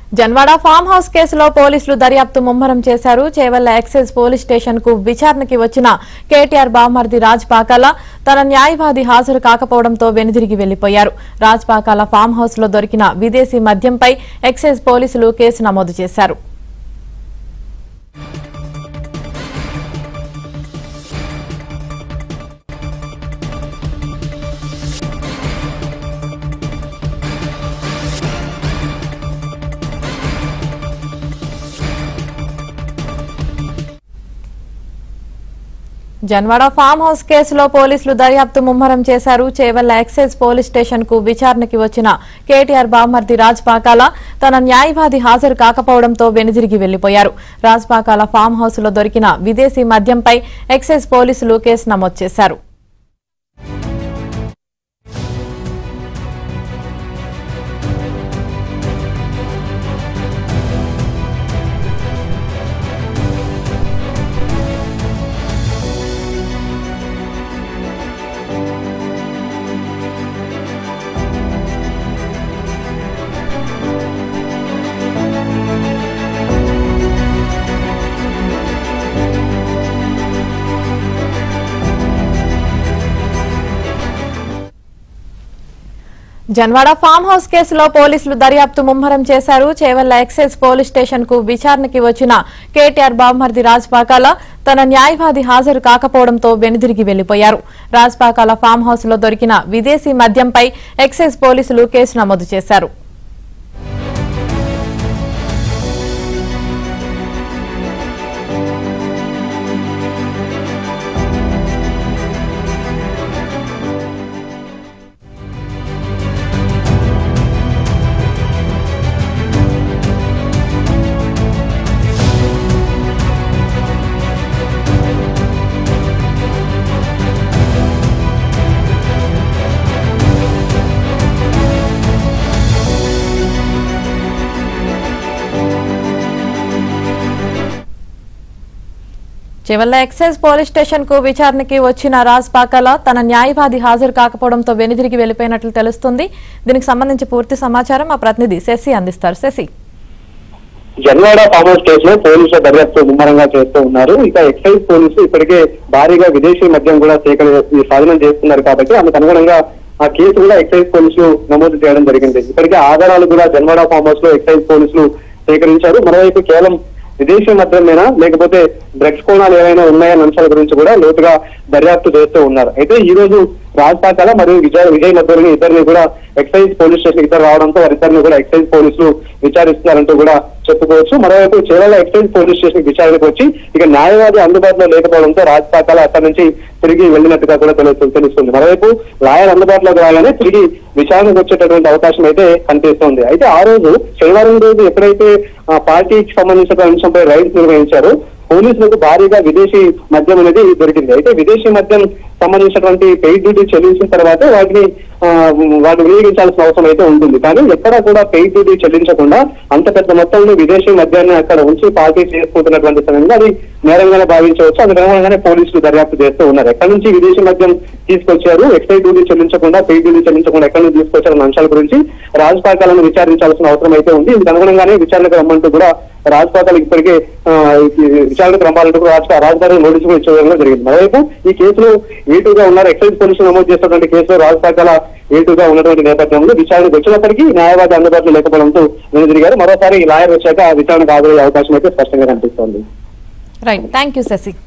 Janwada farm house కేసులో పోలీసులు దర్యాప్తు ముమ్మరం చేశారు. చేవెళ్ల ఎక్సైజ్ పోలీస్ స్టేషన్ కు విచారణకి వచ్చిన కేటీఆర్ బామర్ది రాజ్ పాకాల తన న్యాయవాది హాజరు కాకపోవడంతో వెనుదిరిగి వెళ్లిపోయారు. రాజ్ పాకాల ఫామ్ హౌస్ లో దొరికిన విదేశీ మద్యంపై ఎక్సైజ్ పోలీసులు కేసు నమోదు చేశారు. జన్వాడ ఫామ్ హౌస్ కేసులో పోలీసులు దర్యాప్తు ముమ్మరం చేశారు. చేవెళ్ల ఎక్సైజ్ పోలీస్ స్టేషన్ కు విచారణకి వచ్చిన కేటీఆర్ బామర్ది రాజ్ పాకాల తన న్యాయవాది హాజరు కాకపోవడంతో వెనుదిరిగి వెళ్లిపోయారు. రాజ్ పాకాల ఫామ్ హౌస్ లో దొరికిన విదేశీ మద్యంపై ఎక్సైజ్ పోలీసులు కేసు నమోదు చేశారు. జన్వాడ ఫామ్ హౌస్ కేసులో పోలీసులు దర్యాప్తు ముమ్మరం చేశారు. చేవెళ్ల ఎక్సైజ్ పోలీస్ స్టేషన్ కు విచారణకి వచ్చిన కేటీఆర్ బామర్ది రాజ్ పాకాల తన న్యాయవాది హాజరు కాకపోవడంతో వెనుదిరిగి వెళ్లిపోయారు. రాజ్ పాకాల ఫామ్ హౌస్ లో దొరికిన విదేశీ మద్యంపై ఎక్సైజ్ పోలీసులు కేసు నమోదు చేశారు. చేవెళ్ల ఎక్సైజ్ పోలీస్ స్టేషన్ కు విచారణకి వచ్చిన రాజ్ పాకాల తన న్యాయవాది హాజరు కాకపోవడంతో వెనుదిరిగి వెళ్లిపోయినట్లు తెలుస్తుంది. దీనికి సంబంధించి పూర్తి సమాచారం మా ప్రతినిధి శశి అందిస్తారు. శశి, జన్వాడ ఫామ్ హౌస్ కేసులో పోలీసుల దర్యాప్తు ముమ్మరంగా చేస్తూ ఉన్నారు. ఇక ఎక్సైజ్ పోలీసులు ఇప్పటికే భారీగా విదేశీ మద్యం కూడా సాధనం చేస్తున్నారు కాబట్టి అందుకు అనుగుణంగా ఆ కేసు కూడా ఎక్సైజ్ పోలీసులు నమోదు చేయడం జరిగింది. ఇప్పటికే ఆధారాలు కూడా జన్వాడ ఫామ్ హౌస్ లో ఎక్సైజ్ పోలీసులు సేకరించారు. మరోవైపు కేవలం విదేశీ మద్యమేనా లేకపోతే డ్రగ్స్ కోణాలు ఏమైనా ఉన్నాయన్న అంశాల గురించి కూడా లోతుగా దర్యాప్తు చేస్తూ ఉన్నారు. అయితే ఈ రోజు రాజ్ పాకాల మరియు విజయ్ మధ్యలోని ఇద్దరిని కూడా ఎక్సైజ్ పోలీస్ స్టేషన్ ఇద్దరు రావడంతో వారిద్దరిని కూడా ఎక్సైజ్ పోలీసులు విచారిస్తున్నారంటూ కూడా చెప్పుకోవచ్చు. మరోవైపు చేవెళ్ల ఎక్సైజ్ పోలీస్ స్టేషన్ విచారణకు వచ్చి ఇక న్యాయవాది అందుబాటులో లేకపోవడంతో రాజ్ పాకాల అక్కడి నుంచి తిరిగి వెళ్లినట్టుగా కూడా తెలుస్తుంది. మరోవైపు లాయర్ అందుబాటులోకి రాగానే తిరిగి విచారణకు వచ్చేటటువంటి అవకాశం అయితే కనిపిస్తోంది. అయితే ఆ రోజు శనివారం రోజు ఎప్పుడైతే పార్టీకి సంబంధించిన అంశంపై రైడ్స్ నిర్వహించారో పోలీసులకు భారీగా విదేశీ మద్యం అనేది దొరికింది. అయితే విదేశీ మద్యం సంబంధించినటువంటి పెయిడ్ డ్యూటీ చెల్లించిన తర్వాత వాటిని వినియోగించాల్సిన అవసరం అయితే ఉంటుంది. కానీ ఎక్కడా కూడా పెయిడ్ డ్యూటీ చెల్లించకుండా అంత పెద్ద మొత్తంలో విదేశీ మద్యాన్ని అక్కడ ఉంచి పార్టీ చేసుకుంటున్నటువంటి సమయంలో అది నేరంగానే భావించవచ్చు. అందుకనే పోలీసులు దర్యాప్తు చేస్తూ ఉన్నారు. ఎక్కడి నుంచి విదేశీ మద్యం తీసుకొచ్చారు, ఎక్సైజ్ డ్యూటీ చెల్లించకుండా పెయిడ్ డ్యూటీ చెల్లించకుండా ఎక్కడి నుంచి తీసుకొచ్చారన్న అంశాల గురించి రాజ్ పాకాలను విచారించాల్సిన అవసరం అయితే ఉంది. ఇందుకు అనుగుణంగానే విచారణకు రమ్మంటూ కూడా రాజ్ పాకాల ఇప్పటికే విచారణకు రమ్మాలంటూ రాజధాని నోటీసు కూడా ఇచ్చడం జరిగింది. మరోవైపు ఈ కేసులో ఏటుగా ఉన్నారు. ఎక్సైజ్ పోలీసులు నమోదు చేసినటువంటి కేసులో రాజ్ పాకాల ఏటుగా ఉన్నటువంటి నేపథ్యంలో విచారణకు వచ్చినప్పటికీ న్యాయవాది అందుబాటులో లేకపోవడంతో వెనుదిరిగారు. మరోసారి లాయర్ వచ్చాక విచారణకు హాజరయ్యే అవకాశం అయితే స్పష్టంగా కనిపిస్తోంది. Right, thank you Shashi.